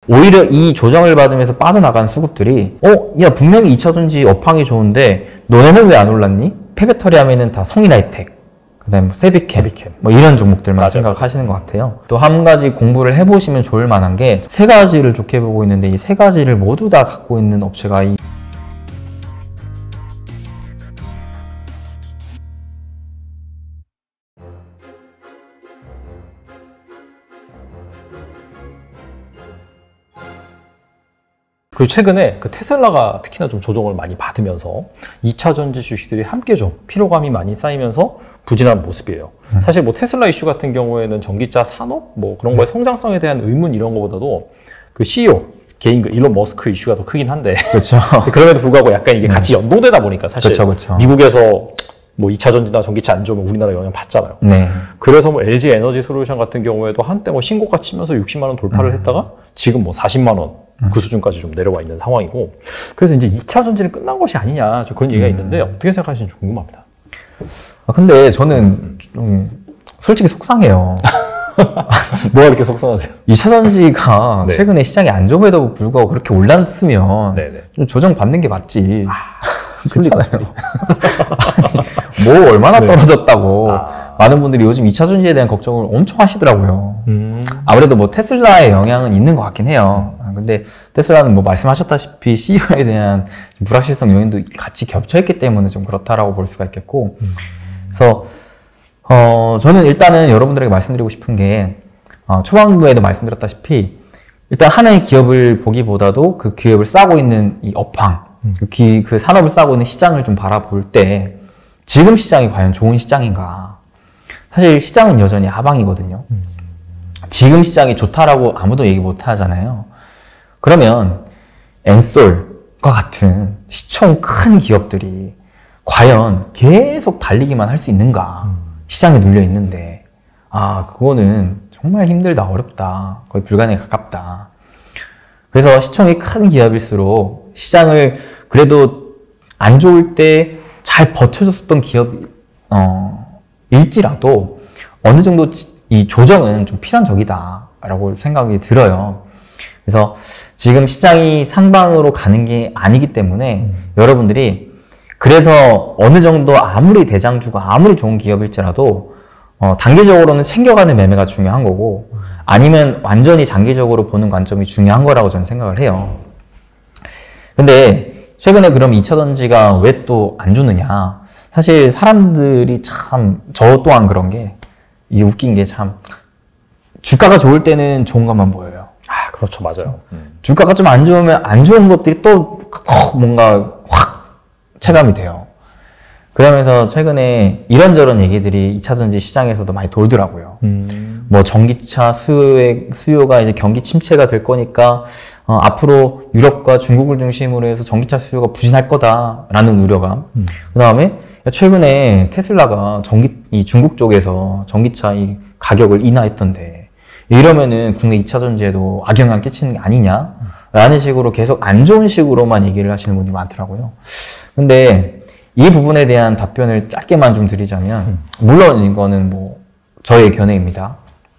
오히려 이 조정을 받으면서 빠져나간 수급들이 야 분명히 2차전지 업황이 좋은데 너네는 왜 안 올랐니? 폐배터리 하면은 다 성인하이텍 그다음에 세비캠 뭐 이런 종목들만 맞아요. 생각하시는 것 같아요. 또 한 가지 공부를 해보시면 좋을 만한 게 세 가지를 좋게 보고 있는데 이 세 가지를 모두 다 갖고 있는 업체가 그리고 최근에 그 테슬라가 특히나 좀 조정을 많이 받으면서 2차 전지 주식들이 함께 좀 피로감이 많이 쌓이면서 부진한 모습이에요. 사실 뭐 테슬라 이슈 같은 경우에는 전기차 산업 뭐 그런 거의 성장성에 대한 의문 이런 거보다도 그 CEO 개인 그 일론 머스크 이슈가 더 크긴 한데 그렇죠. 그럼에도 불구하고 약간 이게 같이 연동되다 보니까 사실 그쵸. 미국에서 뭐 2차 전지나 전기차 안 좋으면 우리나라 영향 받잖아요. 네. 그래서 뭐 LG 에너지 솔루션 같은 경우에도 한때 뭐 신고가 치면서 60만 원 돌파를 했다가 지금 뭐 40만 원 그 수준까지 좀 내려와 있는 상황이고, 그래서 이제 2차 전지는 끝난 것이 아니냐 좀 그런 얘기가 있는데 어떻게 생각하시는지 궁금합니다. 근데 저는 좀 솔직히 속상해요. 뭐가 이렇게 속상하세요? 2차 전지가 네. 최근에 시장이 안 좋음에도 불구하고 그렇게 올랐으면 네네. 좀 조정 받는 게 맞지. 순리가 순리. 뭐 얼마나 네. 떨어졌다고. 많은 분들이 요즘 2차 전지에 대한 걱정을 엄청 하시더라고요. 아무래도 뭐 테슬라의 영향은 있는 것 같긴 해요. 근데 테슬라는 뭐 말씀하셨다시피 CEO에 대한 불확실성 요인도 같이 겹쳐있기 때문에 좀 그렇다라고 볼 수가 있겠고. 그래서 저는 일단은 여러분들에게 말씀드리고 싶은 게 초반부에도 말씀드렸다시피 일단 하나의 기업을 보기보다도 그 기업을 싸고 있는 이 업황, 그 산업을 싸고 있는 시장을 좀 바라볼 때 지금 시장이 과연 좋은 시장인가. 사실 시장은 여전히 하방이거든요. 지금 시장이 좋다라고 아무도 얘기 못 하잖아요. 그러면 엔솔과 같은 시총 큰 기업들이 과연 계속 달리기만 할 수 있는가. 시장에 눌려 있는데 그거는 정말 힘들다, 어렵다, 거의 불가능에 가깝다. 그래서 시총이 큰 기업일수록 시장을 그래도 안 좋을 때 잘 버텨줬던 기업 일지라도 어느 정도 이 조정은 좀 필연적이다라고 생각이 들어요. 그래서 지금 시장이 상방으로 가는 게 아니기 때문에 여러분들이 그래서 어느 정도 아무리 대장주가 아무리 좋은 기업일지라도 단기적으로는 챙겨가는 매매가 중요한 거고 아니면 완전히 장기적으로 보는 관점이 중요한 거라고 저는 생각을 해요. 근데 최근에 그럼 2차 전지가 왜 또 안 좋느냐. 사실 사람들이 참, 저 또한 그런 게, 이게 웃긴 게 참, 주가가 좋을 때는 좋은 것만 보여요. 그렇죠. 맞아요. 주가가 좀 안 좋으면 안 좋은 것들이 또 뭔가 확 체감이 돼요. 그러면서 최근에 이런저런 얘기들이 2차 전지 시장에서도 많이 돌더라고요. 뭐 전기차 수요가 이제 경기 침체가 될 거니까 앞으로 유럽과 중국을 중심으로 해서 전기차 수요가 부진할 거다라는 우려감. 그 다음에 최근에 테슬라가 이 중국 쪽에서 전기차 이 가격을 인하했던데 이러면은 국내 2차 전지에도 악영향 끼치는 게 아니냐? 라는 식으로 계속 안 좋은 식으로만 얘기를 하시는 분들이 많더라고요. 근데 이 부분에 대한 답변을 짧게만 좀 드리자면, 물론 이거는 뭐, 저의 견해입니다.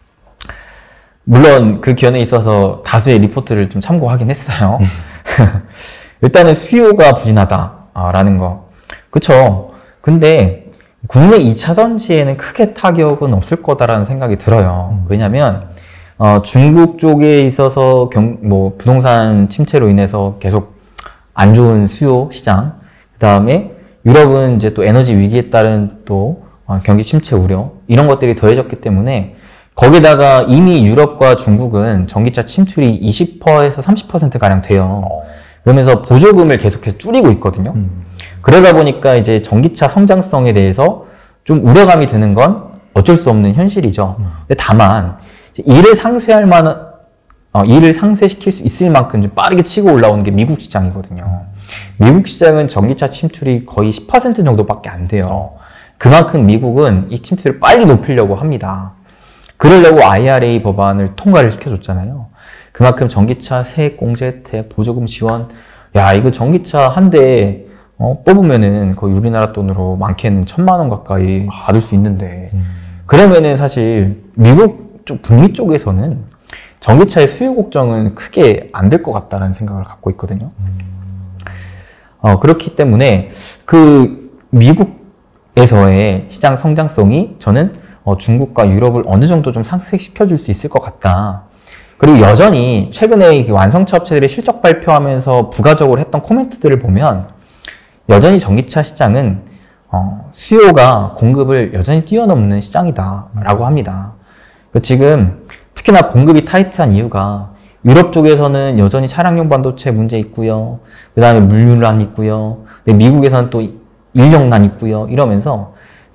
물론 그 견해에 있어서 다수의 리포트를 좀 참고하긴 했어요. 일단은 수요가 부진하다라는 거. 그쵸. 근데 국내 2차 전지에는 크게 타격은 없을 거다라는 생각이 들어요. 왜냐면, 중국 쪽에 있어서 부동산 침체로 인해서 계속 안 좋은 수요 시장, 그 다음에 유럽은 이제 또 에너지 위기에 따른 또 경기 침체 우려 이런 것들이 더해졌기 때문에 거기다가 이미 유럽과 중국은 전기차 침투율이 20%에서 30% 가량 돼요. 그러면서 보조금을 계속해서 줄이고 있거든요. 그러다 보니까 이제 전기차 성장성에 대해서 좀 우려감이 드는 건 어쩔 수 없는 현실이죠. 근데 다만 이를 상쇄시킬 수 있을 만큼 좀 빠르게 치고 올라오는 게 미국 시장이거든요. 미국 시장은 전기차 침투율이 거의 10% 정도밖에 안 돼요. 그만큼 미국은 이 침투율을 빨리 높이려고 합니다. 그러려고 IRA 법안을 통과를 시켜줬잖아요. 그만큼 전기차 세액 공제 혜택, 보조금 지원, 이거 전기차 한 대 뽑으면은 거의 우리나라 돈으로 많게는 1,000만 원 가까이 받을 수 있는데 그러면은 사실 미국 쪽, 북미 쪽에서는 전기차의 수요 걱정은 크게 안 될 것 같다는 생각을 갖고 있거든요. 그렇기 때문에 그 미국에서의 시장 성장성이 저는 중국과 유럽을 어느 정도 좀 상쇄시켜 줄 수 있을 것 같다. 그리고 여전히 최근에 완성차 업체들이 실적 발표하면서 부가적으로 했던 코멘트들을 보면 여전히 전기차 시장은 수요가 공급을 여전히 뛰어넘는 시장이다라고 합니다. 지금 특히나 공급이 타이트한 이유가 유럽 쪽에서는 여전히 차량용 반도체 문제 있고요. 그 다음에 물류난 있고요. 미국에서는 또 인력난 있고요. 이러면서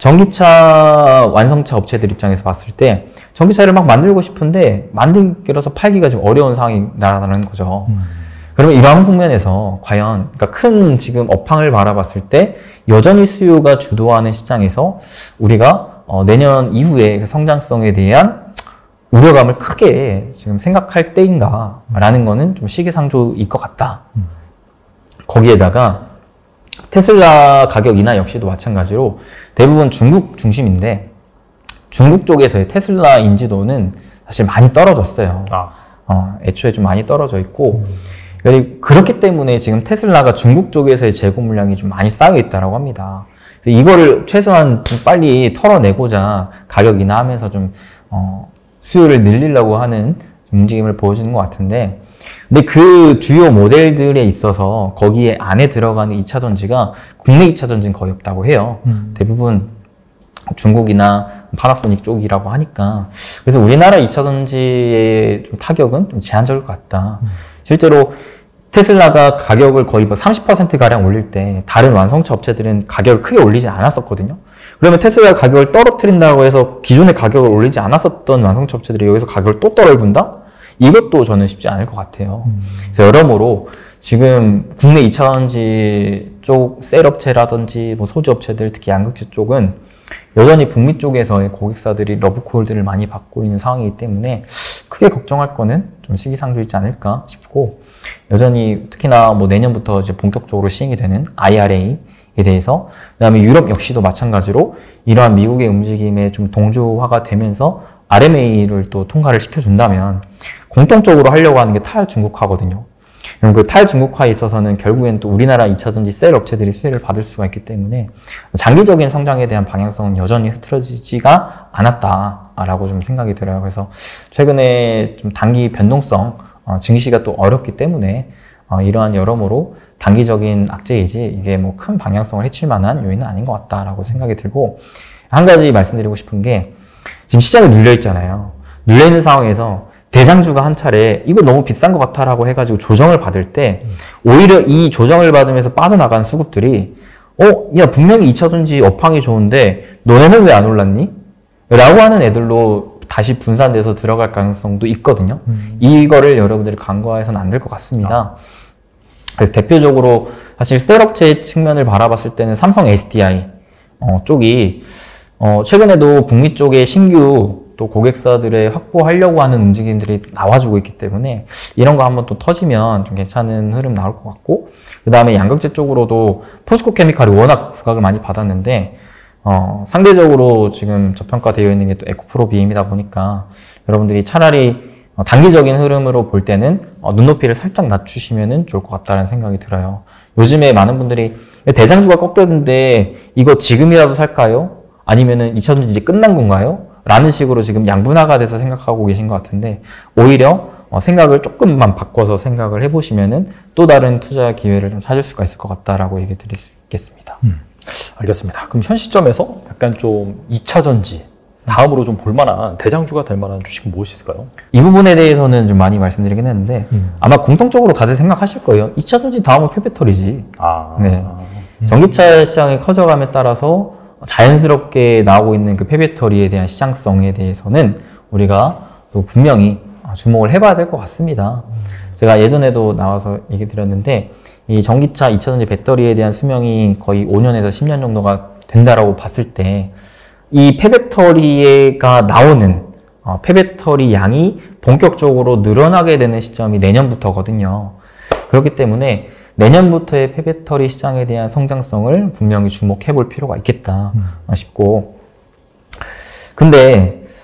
전기차 완성차 업체들 입장에서 봤을 때 전기차를 막 만들고 싶은데 만들어서 팔기가 좀 어려운 상황이 나타나는 거죠. 그러면 이러한 국면에서 과연 그러니까 큰 지금 업황을 바라봤을 때 여전히 수요가 주도하는 시장에서 우리가 내년 이후의 성장성에 대한 우려감을 크게 지금 생각할 때인가라는 거는 좀 시기상조일 것 같다. 거기에다가 테슬라 가격 인하 역시도 마찬가지로 대부분 중국 중심인데 중국 쪽에서의 테슬라 인지도는 사실 많이 떨어졌어요. 애초에 좀 많이 떨어져 있고 그렇기 때문에 지금 테슬라가 중국 쪽에서의 재고 물량이 좀 많이 쌓여 있다고 합니다. 이거를 최소한 좀 빨리 털어내고자 가격 인하하면서 좀 수요를 늘리려고 하는 움직임을 보여주는 것 같은데 근데 그 주요 모델들에 있어서 거기에 안에 들어가는 2차 전지가 국내 2차 전지는 거의 없다고 해요. 대부분 중국이나 파나소닉 쪽이라고 하니까 그래서 우리나라 2차 전지의 좀 타격은 좀 제한적일 것 같다. 실제로 테슬라가 가격을 거의 30%가량 올릴 때 다른 완성차 업체들은 가격을 크게 올리지 않았었거든요. 그러면 테슬라가 가격을 떨어뜨린다고 해서 기존의 가격을 올리지 않았었던 완성차 업체들이 여기서 가격을 또 떨어진다? 이것도 저는 쉽지 않을 것 같아요. 그래서 여러모로 지금 국내 2차 전지 쪽 셀업체라든지 뭐 소지업체들 특히 양극재 쪽은 여전히 북미 쪽에서의 고객사들이 러브콜들을 많이 받고 있는 상황이기 때문에 크게 걱정할 거는 좀 시기상조이지 않을까 싶고 여전히 특히나 뭐 내년부터 이제 본격적으로 시행이 되는 IRA에 대해서 그다음에 유럽 역시도 마찬가지로 이러한 미국의 움직임에 좀 동조화가 되면서 RMA를 또 통과를 시켜준다면 공통적으로 하려고 하는 게 탈중국화거든요. 그럼 그 탈중국화에 있어서는 결국엔 또 우리나라 2차전지 셀 업체들이 수혜를 받을 수가 있기 때문에 장기적인 성장에 대한 방향성은 여전히 흐트러지지가 않았다라고 좀 생각이 들어요. 그래서 최근에 좀 단기 변동성 증시가 또 어렵기 때문에 이러한 여러모로 단기적인 악재이지 이게 뭐 큰 방향성을 해칠 만한 요인은 아닌 것 같다라고 생각이 들고 한 가지 말씀드리고 싶은 게 지금 시장이 눌려 있잖아요. 눌려 있는 상황에서 대장주가 한 차례 이거 너무 비싼 것 같아라고 해가지고 조정을 받을 때 오히려 이 조정을 받으면서 빠져나간 수급들이 야 분명히 2차전지 업황이 좋은데 너네는 왜 안 올랐니? 라고 하는 애들로 다시 분산돼서 들어갈 가능성도 있거든요. 이거를 여러분들이 간과해서는 안 될 것 같습니다. 그래서 대표적으로 사실 셀업체 측면을 바라봤을 때는 삼성 SDI 쪽이 최근에도 북미 쪽에 신규 또 고객사들의 확보하려고 하는 움직임들이 나와주고 있기 때문에 이런 거 한번 또 터지면 좀 괜찮은 흐름 나올 것 같고 그 다음에 양극재 쪽으로도 포스코 케미칼이 워낙 부각을 많이 받았는데 상대적으로 지금 저평가되어 있는 게 또 에코프로 BM이다 보니까 여러분들이 차라리 단기적인 흐름으로 볼 때는 눈높이를 살짝 낮추시면 좋을 것 같다는 생각이 들어요. 요즘에 많은 분들이 대장주가 꺾였는데 이거 지금이라도 살까요? 아니면은 2차전지 이제 끝난 건가요? 라는 식으로 지금 양분화가 돼서 생각하고 계신 것 같은데 오히려 생각을 조금만 바꿔서 생각을 해보시면은 또 다른 투자 기회를 좀 찾을 수가 있을 것 같다라고 얘기 드릴 수 있겠습니다. 알겠습니다. 그럼 현 시점에서 약간 좀 2차전지 다음으로 좀 볼만한 대장주가 될 만한 주식은 무엇이 있을까요? 이 부분에 대해서는 좀 많이 말씀드리긴 했는데 아마 공통적으로 다들 생각하실 거예요. 2차전지 다음은 폐배터리지. 네. 전기차 시장이 커져감에 따라서 자연스럽게 나오고 있는 그 폐배터리에 대한 시장성에 대해서는 우리가 또 분명히 주목을 해봐야 될 것 같습니다. 제가 예전에도 나와서 얘기 드렸는데 이 전기차 2차전지 배터리에 대한 수명이 거의 5년에서 10년 정도가 된다라고 봤을 때 이 폐배터리가 나오는 폐배터리 양이 본격적으로 늘어나게 되는 시점이 내년부터거든요. 그렇기 때문에 내년부터의 폐배터리 시장에 대한 성장성을 분명히 주목해 볼 필요가 있겠다 싶고 근데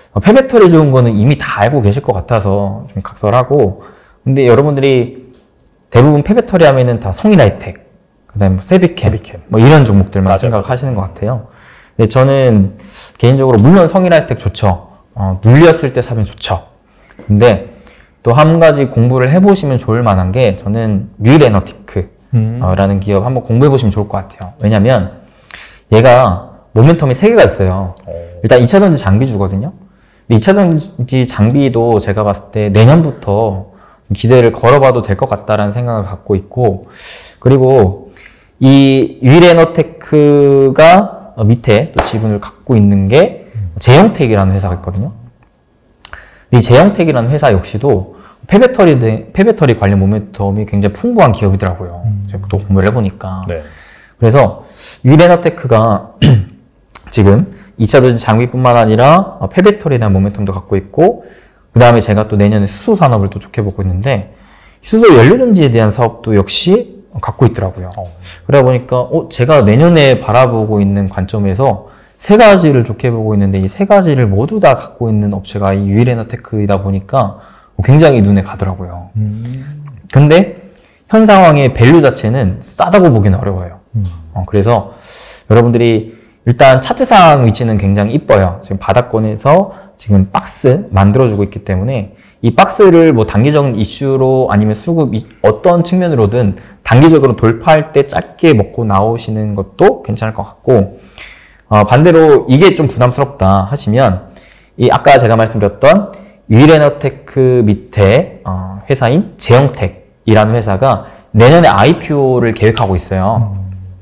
폐배터리 좋은 거는 이미 다 알고 계실 것 같아서 좀 각설하고, 근데 여러분들이 대부분 폐배터리 하면은 다 성인하이텍, 그다음에 세비캠, 뭐 이런 종목들만 맞아요. 생각하시는 것 같아요. 근데 저는 개인적으로 물론 성인하이텍 좋죠. 눌렸을 때 사면 좋죠. 근데 또 한 가지 공부를 해보시면 좋을 만한 게, 저는 뮤일에너티크라는 기업 한번 공부해보시면 좋을 것 같아요. 왜냐면 얘가 모멘텀이 3개가 있어요. 일단 2차전지 장비주거든요. 2차전지 장비도 제가 봤을 때 내년부터 기대를 걸어봐도 될 것 같다라는 생각을 갖고 있고, 그리고 이 뮤일에너테크가 밑에 또 지분을 갖고 있는 게 제형텍이라는 회사가 있거든요. 이 제형텍이라는 회사 역시도 폐배터리 관련 모멘텀이 굉장히 풍부한 기업이더라고요. 제가 또 공부를 해보니까. 네. 그래서 뮤일에너테크가 지금 2차전지 장비뿐만 아니라 폐배터리에 대한 모멘텀도 갖고 있고, 그 다음에 제가 또 내년에 수소 산업을 또 좋게 보고 있는데, 수소 연료전지에 대한 사업도 역시 갖고 있더라고요. 그러다 보니까 제가 내년에 바라보고 있는 관점에서 3가지를 좋게 보고 있는데, 이 3가지를 모두 다 갖고 있는 업체가 이 뮤일에너테크이다 보니까 굉장히 눈에 가더라고요. 근데 현 상황의 밸류 자체는 싸다고 보기는 어려워요. 그래서 여러분들이 일단 차트상 위치는 굉장히 이뻐요. 지금 바닥권에서 지금 박스 만들어주고 있기 때문에 이 박스를 뭐 단기적인 이슈로 아니면 수급 어떤 측면으로든 단기적으로 돌파할 때 짧게 먹고 나오시는 것도 괜찮을 것 같고, 반대로 이게 좀 부담스럽다 하시면 이 아까 제가 말씀드렸던 뮤일에너테크 밑에 회사인 제형텍이라는 회사가 내년에 IPO를 계획하고 있어요.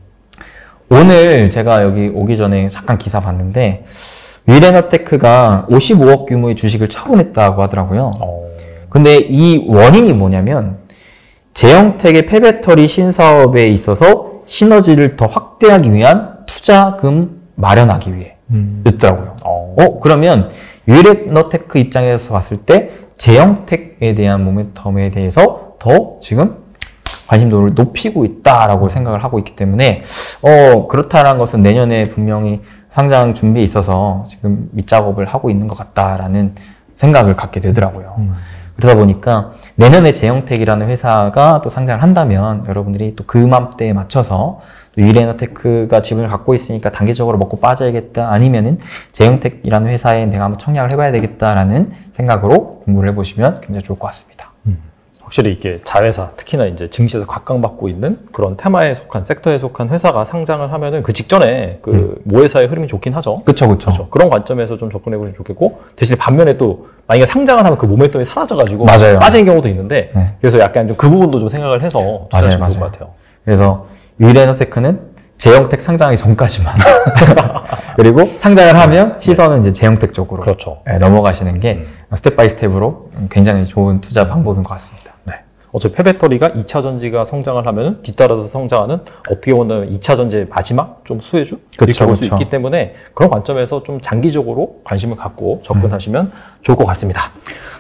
오늘 제가 여기 오기 전에 잠깐 기사 봤는데 뮤일에너테크가 55억 규모의 주식을 처분했다고 하더라고요. 근데 이 원인이 뭐냐면 제형텍의 폐배터리 신사업에 있어서 시너지를 더 확대하기 위한 투자금 마련하기 위해 였더라고요. 그러면 뮤일에너테크 입장에서 봤을 때 제형텍에 대한 모멘텀에 대해서 더 지금 관심도를 높이고 있다라고 생각을 하고 있기 때문에 그렇다는 것은 내년에 분명히 상장 준비에 있어서 지금 밑작업을 하고 있는 것 같다라는 생각을 갖게 되더라고요. 그러다 보니까 내년에 제형텍이라는 회사가 또 상장을 한다면 여러분들이 또 그맘때에 맞춰서 뮤일에너테크가 지분을 갖고 있으니까 단기적으로 먹고 빠져야겠다, 아니면은 제형텍이라는 회사에 내가 한번 청약을 해봐야 되겠다라는 생각으로 공부를 해보시면 굉장히 좋을 것 같습니다. 확실히 이게 자회사, 특히나 이제 증시에서 각광받고 있는 그런 테마에 속한, 섹터에 속한 회사가 상장을 하면은 그 직전에 그 모회사의 흐름이 좋긴 하죠. 그쵸. 그런 관점에서 좀 접근해 보시면 좋겠고, 대신에 반면에 또 만약에 상장을 하면 그 모멘텀이 사라져가지고 맞아요. 빠지는 경우도 있는데, 그래서 약간 좀 그 부분도 좀 생각을 해서 맞아요. 좋을 것 같아요. 그래서 뮤일에너테크는 제형텍 상장하기 전까지만 그리고 상장을 하면 시선은 이제 제형텍 쪽으로 그렇죠. 넘어가시는 게 스텝 바이 스텝으로 굉장히 좋은 투자 방법인 것 같습니다. 네. 어차피 폐배터리가 2차 전지가 성장을 하면 뒤따라서 성장하는, 어떻게 보면 2차 전지의 마지막 좀 수혜주 이렇게 볼 수 있기 때문에 그런 관점에서 좀 장기적으로 관심을 갖고 접근하시면 좋을 것 같습니다.